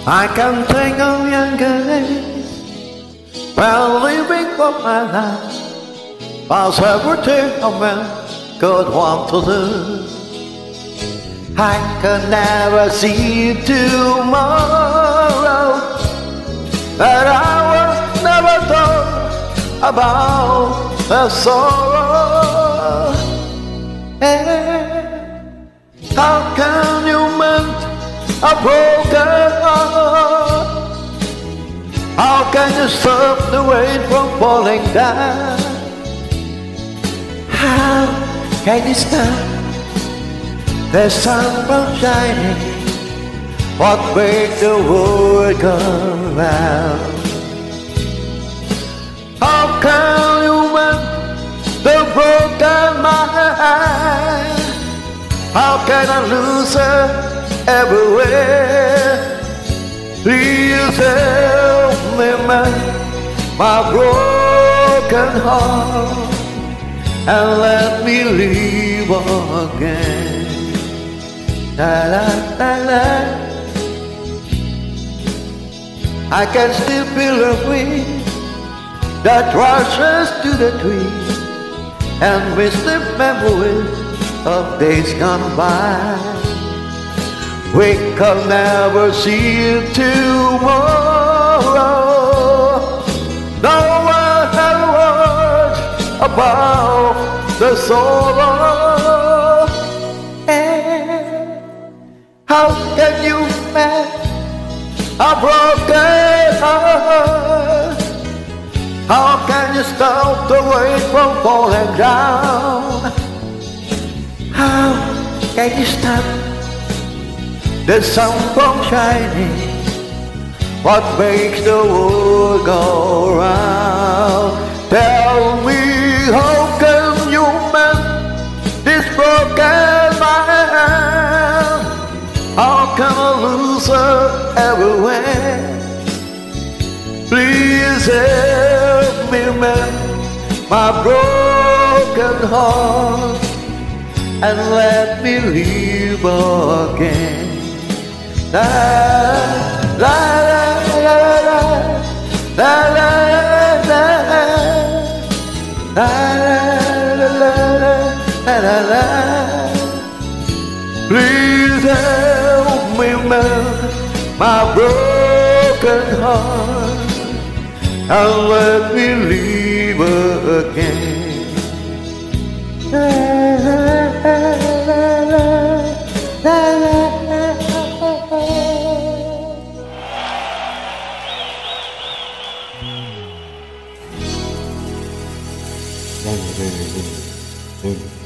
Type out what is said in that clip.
I can think of younger days when living for my life was everything a man could want to do. I could never see tomorrow, but I was never thought about the sorrow. And how can you mend a broken heart? How can you stop the rain from falling down? How can you stop the sun from shining? What makes the world go round? How can you mend the broken mind? How can I lose her everywhere? Please help me mend my broken heart and let me live again. La la la la. I can still feel the wind that rushes to the trees and miss the memories of days gone by. We can never see tomorrow. No one has words about the sorrow. And how can you mend a broken heart? How can you stop the rain from falling down? How can you stop the sun from shining? What makes the world go round? Tell me, how can you mend this broken mind? How can I lose her everywhere? Please help me mend my broken heart and let me live again. La la la la la la la la la la la la. Please help me mend my broken heart and let me live again. La la la la la la. Thank you.